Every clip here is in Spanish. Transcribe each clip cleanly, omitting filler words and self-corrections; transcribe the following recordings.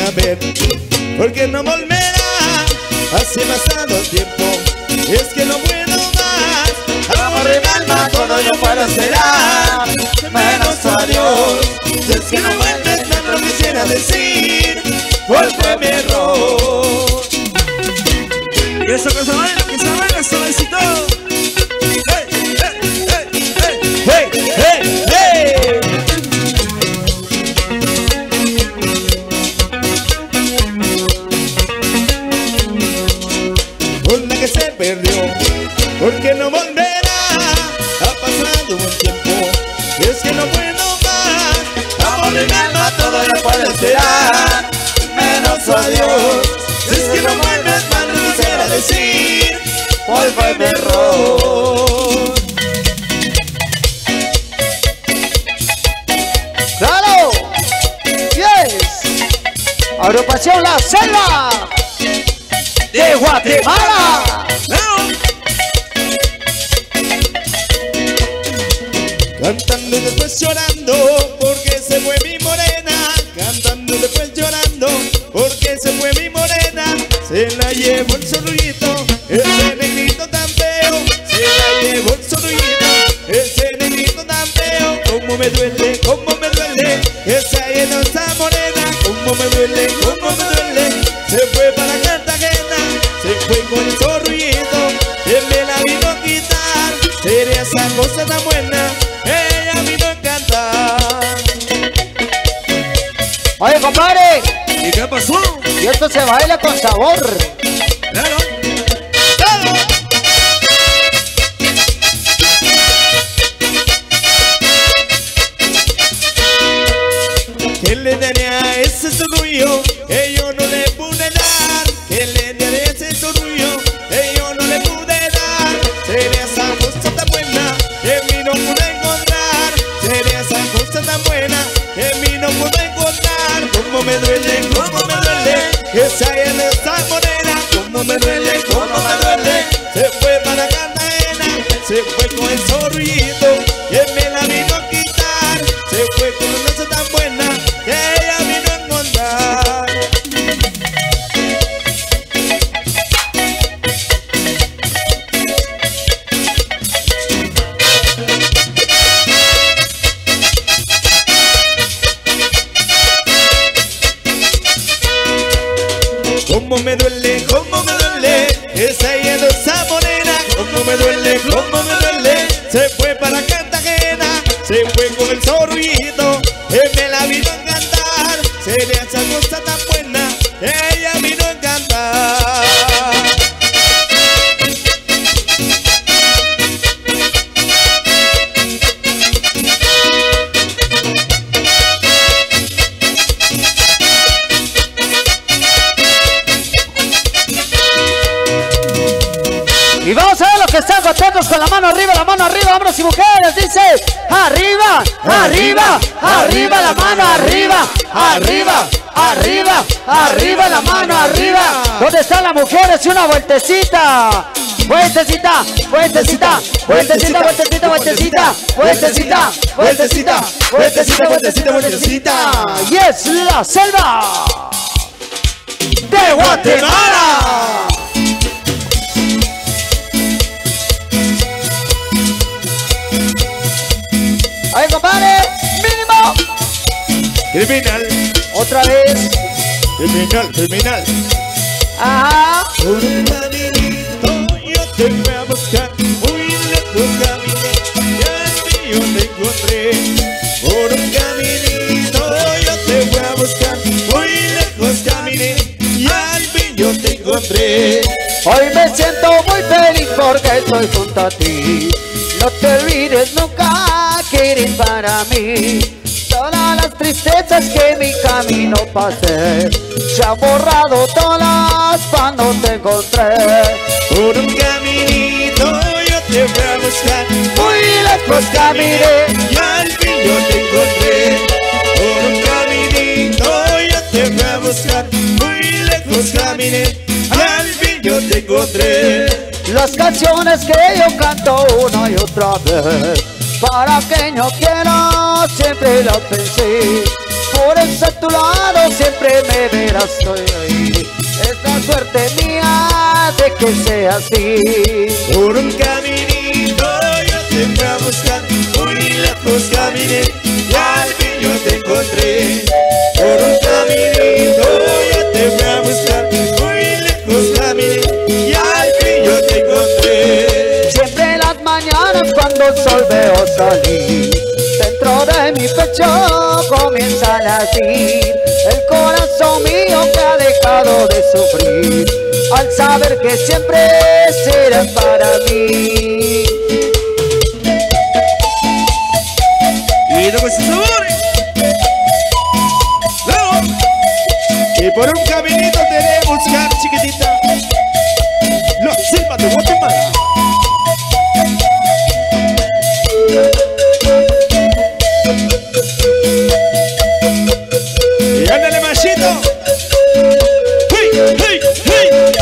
a ver, porque no volverá. Hace pasado tiempo, es que no puedo más. Amor en alma, todo yo puedo esperar, menos tu adiós. Si es que no vuelves, no lo quisiera decir, ¿cuál fue mi error? Y eso que se baila suavecito. ¡Hey, hey, hey, hey! Una que se perdió, porque no volverá. Ha pasado un tiempo, y es que no puedo más. Amor en alma, todo lo puedo esperar, menos tu adiós. Si es que no vuelves, más no quisiera decir, ¿cuál fue mi error? ¡Claro! ¡Yes! Agrupación La Selva de Guatemala. Cantando y después llorando, porque se fue mi morena. Cantando y después llorando, porque se fue mi morena. Se la llevó el zorrito, ese negrito tan feo. Se la llevó el zorrito, ese negrito tan feo. Cómo me duele, esa enosa morena. Cómo me duele, se fue para Cartagena. Se fue con el zorrito, él me la vino a quitar. Sería esa cosa tan buena, ella vino a encantar. Oye, compadre, ¿Y qué pasó? y esto se baila con sabor. Claro. ¿Qué le daré a ese zorrillo que yo no le pude dar? ¿Qué le daré a ese zorrillo que yo no le pude dar? Sería esa cosa tan buena que a mí no pude encontrar. Sería esa cosa tan buena que a mí no pude encontrar. Cómo me duele, esa enosa morena. Cómo me duele, se fue para Cartagena. Se fue con el zorrillito y él me la vino a quitar. Se fue con una cosa tan buena que ella vino a encontrar. Cómo me duele, esa enosa morena. Cómo me duele, se fue para Cartagena. Se fue con el zorrito, él me la vino a encantar. Sería esa cosa tan buena, ella vino a encantar. Y vamos a ver los que están contentos con la mano arriba, hombres y mujeres. Dice, arriba, arriba, arriba, la mano arriba, arriba, arriba, arriba, la mano arriba. ¿Dónde están las mujeres? Y una vueltecita. Vueltecita, vueltecita, vueltecita, vueltecita, vueltecita, vueltecita, vueltecita, vueltecita, vueltecita, vueltecita. Yes, La Selva de Guatemala. Ay, compadre, mínimo. Criminal, Otra vez. criminal. Ajá. Por un caminito yo te fui a buscar, muy lejos caminé y al mío te encontré. Por un caminito yo te fui a buscar, muy lejos caminé y al mío te encontré. Hoy me siento muy feliz porque estoy junto a ti. No te olvides nunca que eres para mí. Todas las tristezas que en mi camino pasé se han borrado todas cuando te encontré. Por un caminito yo te fui a buscar, Muy lejos caminé y al fin yo te encontré. Por un caminito yo te fui a buscar, muy lejos caminé y al fin yo te encontré. las canciones que yo canto una y otra vez. Para que no quiera siempre la pensé. Por eso a tu lado siempre me verás hoy. Es la suerte mía de que sea así. Por un caminito yo te fui a buscar, muy lejos caminé y al fin yo te encontré. Por un caminito yo te fui a buscar, muy lejos caminé y al fin yo te encontré. Siempre en las mañanas cuando el sol veo salir, dentro de mi pecho comienza a latir el corazón mío que ha dejado de sufrir al saber que siempre serás para mí. Y no pues sabores. ¡Luego! Y por un caminito te de buscar, chiquitita, los Silva de Guatemala. Y ándale, machito. ¡Hey, hey, hey!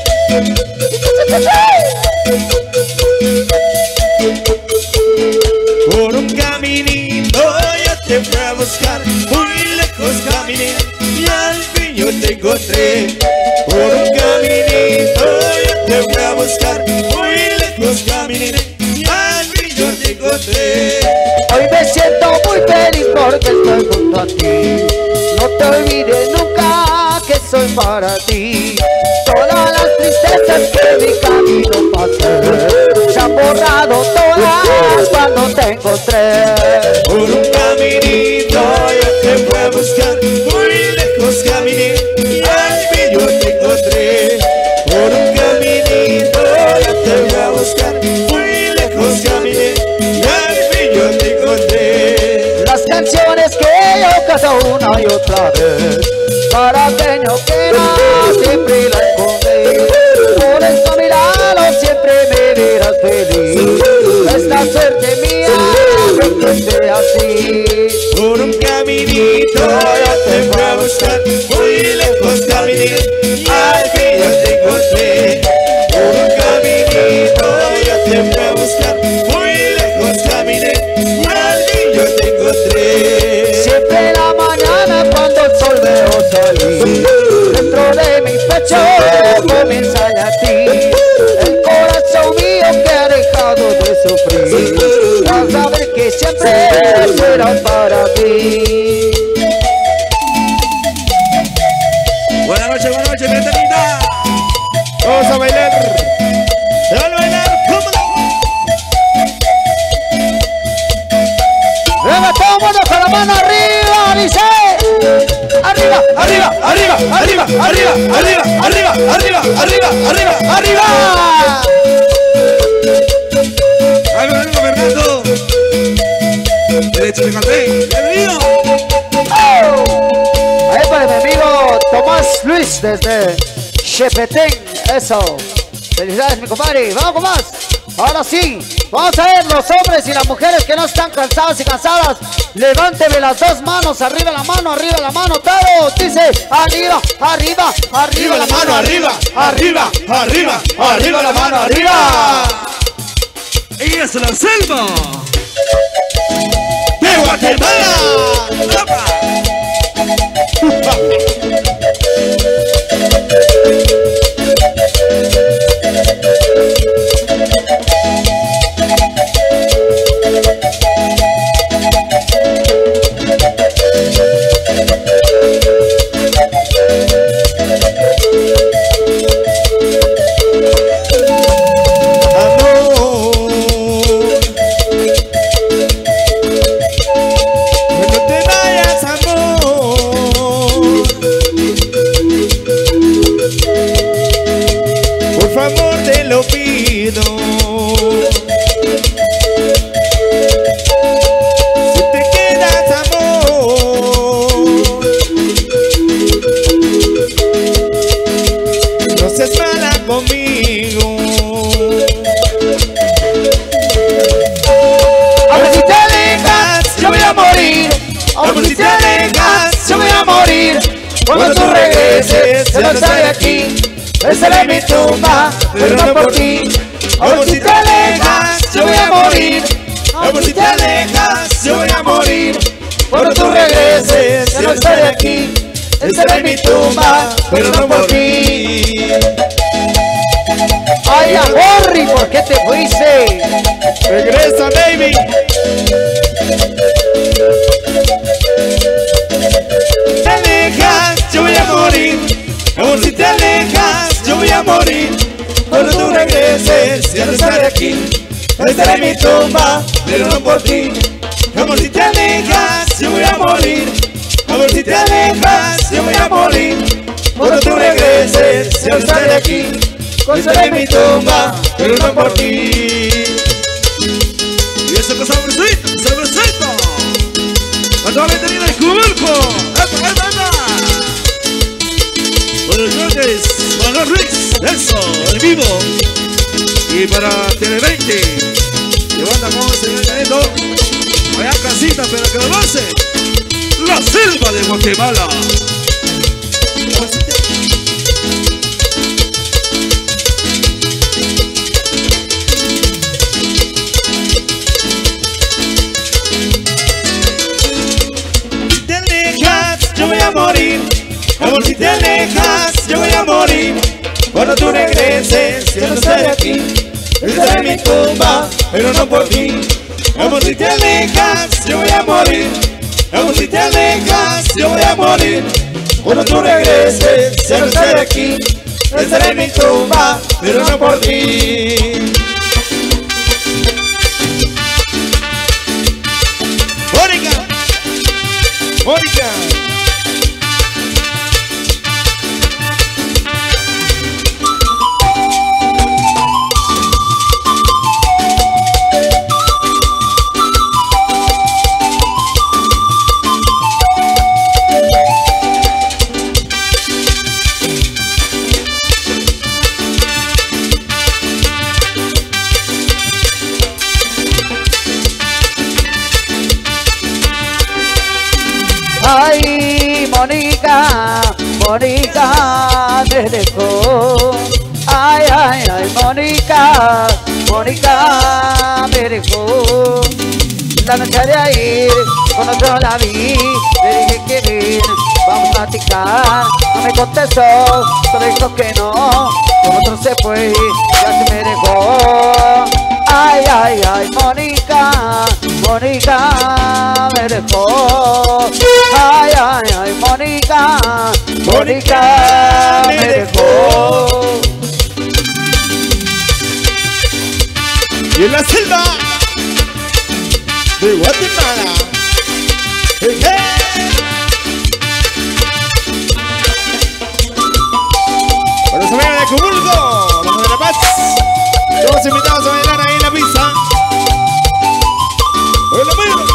Por un caminito yo te fui a buscar, muy lejos caminé y al fin yo te encontré. Por un caminito yo te fui a buscar, muy lejos caminé y al fin yo te encontré. Hoy me siento muy feliz porque estoy junto a ti. No te olvides nunca que soy para ti. Todas las tristezas que mi camino pasé se han borrado todas cuando te encontré. Por un caminito yo te fui a buscar, muy lejos caminé y al fin yo te encontré. Por un caminito yo te fui a buscar, muy lejos caminé y al fin yo te encontré. Las canciones que yo canto una y otra vez para aquello que no siempre la escondí. Por eso a mi lado siempre me verás feliz. Es la suerte mía de que sea así. Por un caminito yo te fui a buscar, muy lejos caminé y al fin yo te encontré. Por un caminito yo te fui a buscar, muy lejos caminé y al fin yo te encontré. Siempre en la mañana cuando el sol veo salir, dentro de mi pecho comienza a latir el corazón mío que ha dejado de sufrir al saber que siempre serás para mí. Buenas noches, mi eternidad. Vamos a bailar. ¿Se van a bailar? ¿Cómo no? Venga, todo el mundo con la mano arriba, dice. Arriba, arriba, arriba, arriba, arriba, arriba, arriba, arriba, arriba, arriba, arriba. Ahí vengo, Fernando. Derecho de cartel. Bienvenido. Ahí para mi amigo Tomás Luis desde Chepetén. Eso. Felicidades, mi compadre. Vamos con más. Ahora sí, vamos a ver los hombres y las mujeres que no están cansados y cansadas. Levánteme las dos manos, arriba la mano, todos. Dice, arriba, arriba, arriba la mano, arriba, arriba, arriba, arriba la mano, arriba. Y es la selva. ¡De Guatemala! ¡Opa! Cuando tú regreses, se no sale aquí. Esa es mi tumba, pero no por ti. Amor, si te alejas, yo voy a morir. Amor, si te alejas, yo voy a morir. Cuando tú regreses, se no no estaré aquí. Estaré en mi tumba, pero no por ti. Ay, Amorri, ¿por qué te fuiste? Regresa, baby. Te alejas, yo voy a morir. Amor, si te alejas, yo voy a morir. Cuando tú regreses, ya no estaré aquí. Estaré en mi tumba, pero no por ti. Amor, si te alejas, yo voy a morir. Amor, si te alejas, yo voy a morir. Cuando tú regreses, ya no estaré aquí. Estaré en mi tumba, pero no por ti. Y eso que sabrosito, sabrosito. Actualmente viene el cuerpo. ¡Epa, epa, epa! Buenas noches, Manuel Ruiz. Eso, en vivo. Y para Tele20. Llevando como se viene cayendo. Vaya casita, pero que lo hace. La selva de Guatemala. Yo voy a morir, amor, si te alejas, yo voy a morir. Cuando tú regreses, yo no estaré aquí. Estaré en mi tumba, pero no por ti. Amor, si te alejas, yo voy a morir. Amor, si te alejas, yo voy a morir. Cuando tú regreses, ya no estaré aquí. Estaré en mi tumba, pero no por ti. Mónica, Mónica. Ay, Mónica, Mónica me dejó. Ay, ay, ay, Mónica, Mónica me dejó. La noche de ayer, cuando yo la vi, le dije que ven, vamos a platicar. No me contestó, solo dijo que no. Con otro se fue, ya se me dejó. Ay, ay, ay, Mónica, Mónica me dejó. Ay, ay, ay, Mónica, Mónica me dejó. Y en la selva de Guatemala. Hey, hey. Para los amigos de Comulgo, los de La Paz, todos invitados a bailar ahí en la pista. ¡Oye, lo mismo!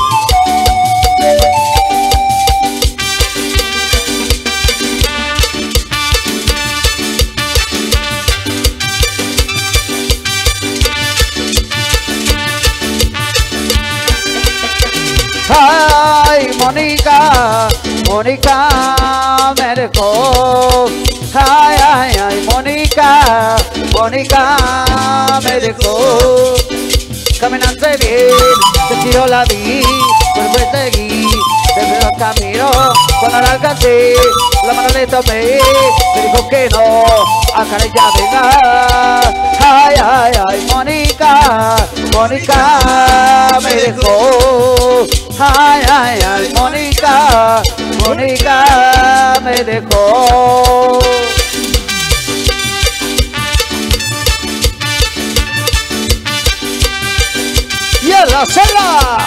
Ay, Mónica, Mónica me dejó. Ay, ay, ay, Mónica, Mónica me dejó. Caminando bien, se tiró la vi, pues seguí, desde el camino, cuando la alcancé, la mano le tomé, me dijo que no, acá ya venga. Ay, ay, ay, Mónica, Mónica me dejó. Ay, ay, ay, Mónica, Mónica me dejó. Y en la selva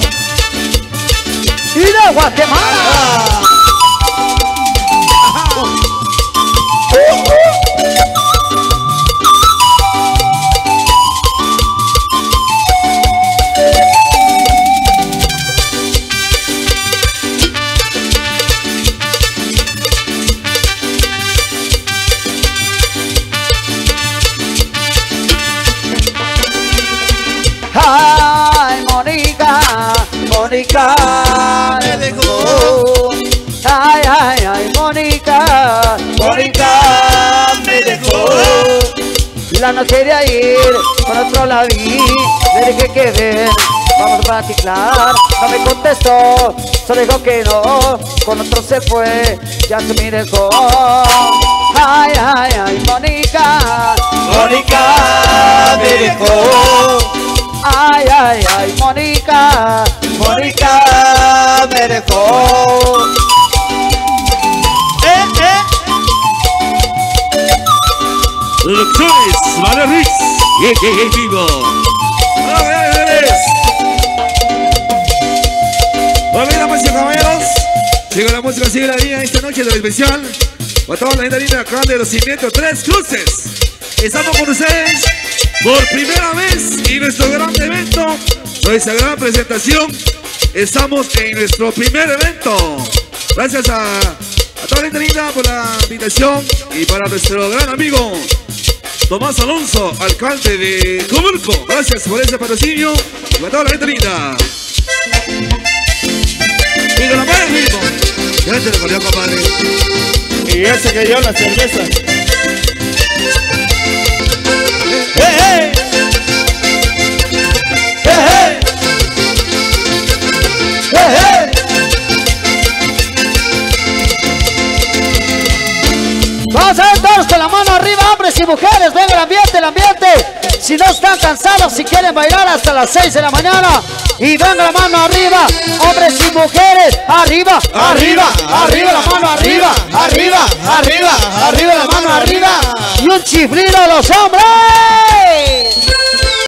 y de Guatemala. Ay, Mónica, Mónica me dejó. Ay, ay, ay, Mónica, Mónica me dejó. y la no quería ir, con otro la vi, le dije que ven, vamos a platicar, no me contestó, solo dijo que no, con otro se fue, ya se me dejó. Ay, ay, ay, Mónica, Mónica me dejó. ay, ay, ay, Mónica, Mónica me dejó. Producciones, Mario Ruiz. Y vivo. Bueno, damas y caballeros, sigue la música, sigue la línea esta noche de la especial. Para toda la gente linda acá de los Cimientos Tres Cruces. Estamos con ustedes por primera vez en nuestro gran evento, nuestra gran presentación. Estamos en nuestro primer evento. Gracias a toda la gente linda por la invitación y para nuestro gran amigo Tomás Alonso, alcalde de Coburco. Gracias por ese patrocinio y para toda la gente linda. Y con la mano mismo. Ya te lo corrió, compadre. Y ese que dio la cerveza. ¡Hey, hey! ¡Hey, hey! ¡Hey, hey! vamos a ver todos con la mano arriba, hombres y mujeres, venga el ambiente, el ambiente. Si no están cansados, si quieren bailar hasta las 6 de la mañana, y venga la mano arriba, hombres y mujeres, arriba, arriba, arriba la mano arriba, arriba, arriba, arriba la mano arriba, y un chiflido a los hombres.